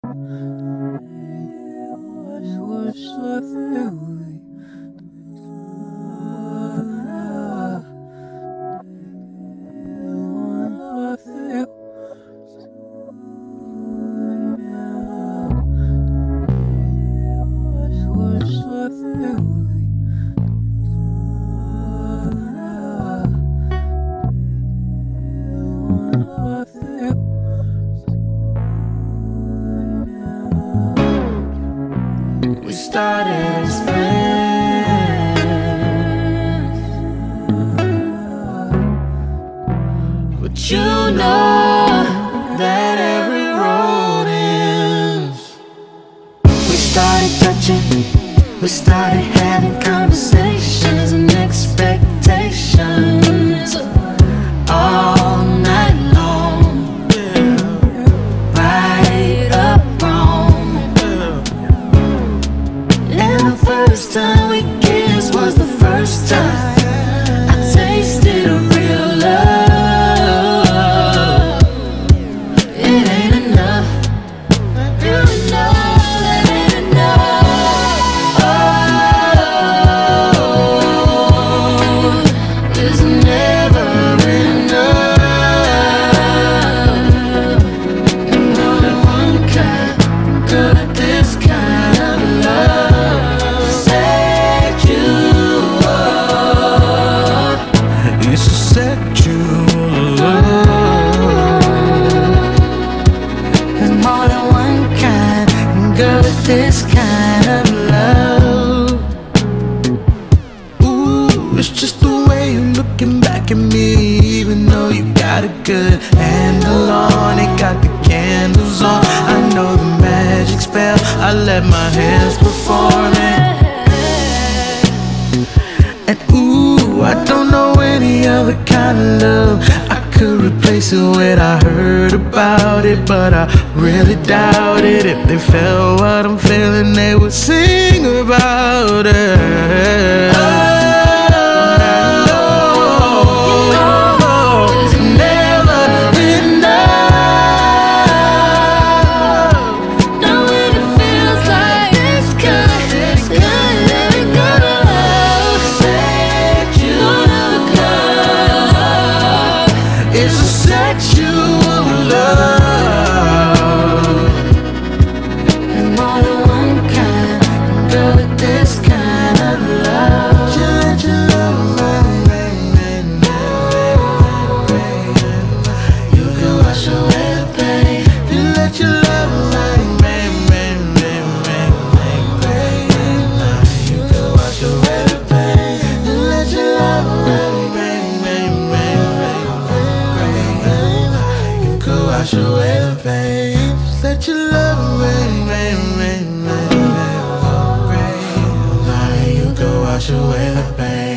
We started as friends, but you know that every road ends. We started touching, we started having conversations and expectations all night long. Right up wrong. And the first time we kissed was the first time I tasted a real love. It ain't enough, you know it ain't enough. Oh, it's never enough. And more than one kind, good at this kind of love. Set you up. It's a sexual love. There's more than one kind, good at this kind of love. Ooh, it's just the way you're looking back at me. Even though you got a good handle on it, got the candles on. I know the magic spell, I let my hands perform it. And ooh, I don't know any other kind of love I could replace it with. I heard about it, but I really doubt it. If they felt what I'm feeling, they would sing about it. It's never enough. Knowing it feels like this kind, every kind of love. Set you up. It's a sexual love. And more than one kind, good at this kind of love. Let your love rain, rain, rain, rain, rain. You can wash away the pain. Let your love rain, rain, rain, rain, rain, rain, rain. You can wash away the pain. Let your love rain, rain, rain, rain, rain, rain, rain. You can wash away the pain. Let your love rain, rain, rain, rain, rain, rain. You can wash away the pain.